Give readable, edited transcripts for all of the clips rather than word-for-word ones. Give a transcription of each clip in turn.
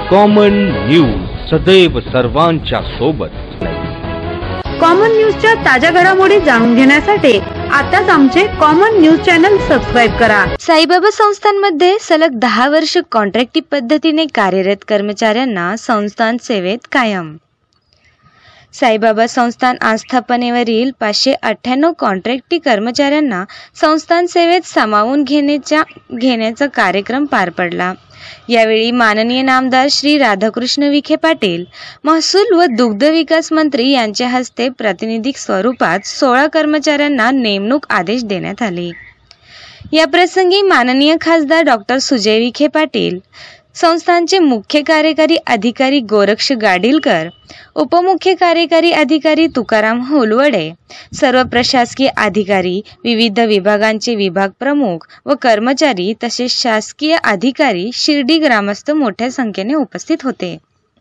Common news सदैव सर्वांच्या सोबत। कॉमन न्यूजच्या ताज्या घडामोडी जाणून घेण्यासाठी आताच आमचे कॉमन न्यूज चॅनल सबस्क्राइब करा। साईबाबा संस्थांमध्ये सलग 10 वर्ष कॉन्ट्रॅक्टी पद्धतीने कार्यरत कर्मचाऱ्यांना संस्थान सेवेत कायम। साईबाबा संस्थान आस्थापनेवरील 598 कॉन्ट्रॅक्टी कर्मचाऱ्यांना संस्थान सेवेत सामावून घेण्याचा कार्यक्रम पार पडला। यावेळी माननीय नामदार श्री राधाकृष्ण विखे पाटील, महसूल व दुग्ध विकास मंत्री यांच्या हस्ते प्रातिनिधिक स्वरूपात 16 कर्मचाऱ्यांना नेमणूक आदेश देण्यात आले। या प्रसंगी माननीय खासदार डॉक्टर सुजय विखे पाटील, संस्थानचे मुख्य कार्यकारी अधिकारी गोरक्ष गाडीलकर, उपमुख्य कार्यकारी अधिकारी तुकाराम होलवडे, सर्व प्रशासकीय अधिकारी, विविध विभागांचे विभाग प्रमुख व कर्मचारी तसेच शासकीय अधिकारी, शिर्डी ग्रामस्थ मोठ्या संख्येने उपस्थित होते।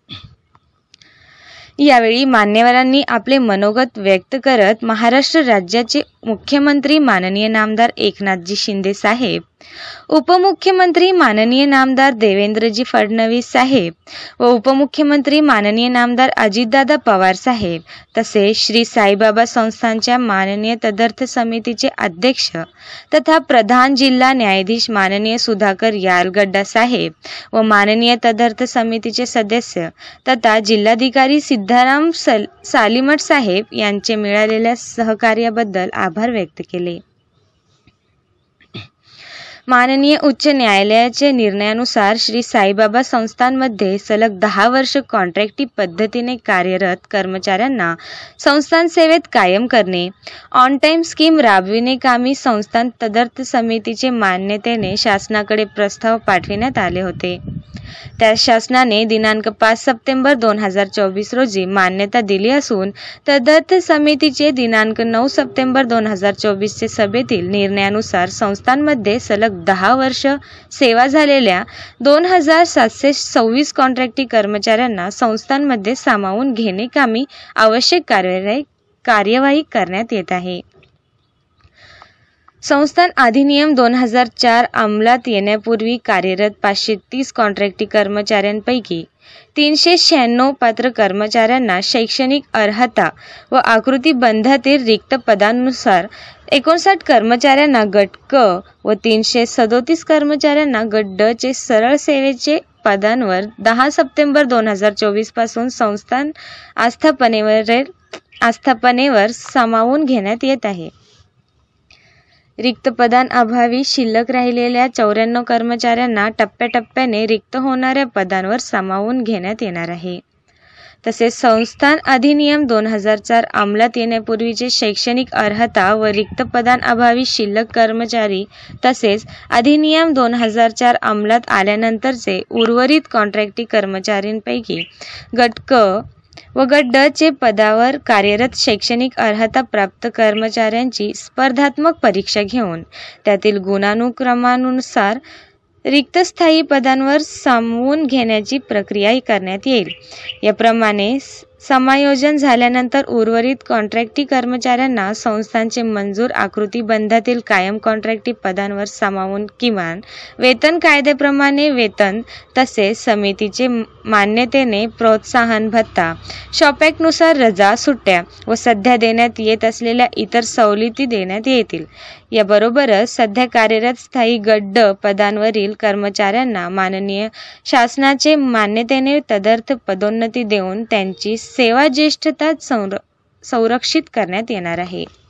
यावेळी मान्यवरांनी आपले मनोगत व्यक्त करत महाराष्ट्र राज्याचे मुख्यमंत्री माननीय नामदार एकनाथजी शिंदे साहेब, उपमुख्यमंत्री माननीय नामदार देवेंद्रजी फडणवीस साहेब व उपमुख्यमंत्री माननीय नामदार अजितदादा पवार साहेब तसेच श्री साईबाबा संस्थानच्या माननीय तदर्थ समितीचे अध्यक्ष तथा प्रधान जिल्हा न्यायाधीश माननीय सुधाकर यालगड्डा साहेब व माननीय तदर्थ समितीचे सदस्य तथा जिल्हाधिकारी सिद्धाराम सालीमठ साहेब यांचे मिळालेल्या सहकार्याबद्दल आभार व्यक्त केले। माननीय उच्च न्यायालयाच्या निर्णयानुसार श्री साईबाबा संस्थांमध्ये सलग 10 वर्ष कॉन्ट्रॅक्टी पद्धतीने कार्यरत कर्मचाऱ्यांना संस्थान सेवेत कायम करणे, ऑन टाइम स्कीम राबविणे कामी संस्थान तदर्थ समितीचे मान्यतेने शासनाकडे प्रस्ताव पाठविण्यात आले होते। त्या शासनाने दिनांक 5 सप्टेंबर 2024 रोजी मान्यता दिली असून तदर्थ समितीचे दिनांक 9 सप्टेंबर 2024 चे सभेतील निर्णयानुसार संस्थांमध्ये सलग 10 वर्ष सेवा झालेल्या 2726 कॉन्ट्रॅक्टी कर्मचाऱ्यांना संस्थांमध्ये सामावून घेणे कामी आवश्यक कार्यवाही करण्यात येत आहे। संस्थान अधिनियम 2004 अंमलात येण्यापूर्वी कार्यरत 530 कॉन्ट्रॅक्टी कर्मचाऱ्यांपैकी 396 पात्र कर्मचाऱ्यांना शैक्षणिक अर्हता व आकृतीबंधातील रिक्त पदांनुसार 59 कर्मचाऱ्यांना गट क व 337 कर्मचाऱ्यांना गट ड चे सरळ सेवेचे पदांवर 10 सप्टेंबर 2024 पासून संस्थान आस्थापनेवर सामावून घेण्यात येत आहे। रिक्त पदांअभावी शिल्लक राहिलेल्या 94 कर्मचाऱ्यांना टप्प्याटप्प्याने रिक्त होणाऱ्या पदांवर सामावून घेण्यात येणार आहे। तसेच संस्थान अधिनियम 2004 अंमलात येण्यापूर्वीचे शैक्षणिक अर्हता व रिक्त पदांअभावी शिल्लक कर्मचारी तसेच अधिनियम 2004 अंमलात आल्यानंतरचे उर्वरित कॉन्ट्रॅक्टी कर्मचाऱ्यांपैकी गट क व गट ड चे पदावर कार्यरत शैक्षणिक अर्हता प्राप्त कर्मचाऱ्यांची स्पर्धात्मक परीक्षा घेऊन त्यातील गुणानुक्रमानुसार रिक्त स्थायी पदांवर सामावून घेण्याची प्रक्रिया करण्यात येईल। याप्रमाणे समायोजन झाल्यानंतर उर्वरित कॉन्ट्रॅक्टी कर्मचाऱ्यांना संस्थांचे मंजूर आकृतीबंधातील कायम कॉन्ट्रॅक्टी पदांवर सामावून किमान वेतन कायद्याप्रमाणे वेतन तसेच समितीचे मान्यतेने प्रोत्साहन भत्ता, शॉप ॲक्टनुसार रजा, सुट्ट्या व सध्या देण्यात येत असलेल्या इतर सवलती देण्यात येतील। याबरोबरच सध्या कार्यरत स्थायी गट ड पदांवरील कर्मचाऱ्यांना माननीय शासनाचे मान्यतेने तदर्थ पदोन्नती देऊन त्यांची सेवा ज्येष्ठता संरक्षित करण्यात येणार आहे।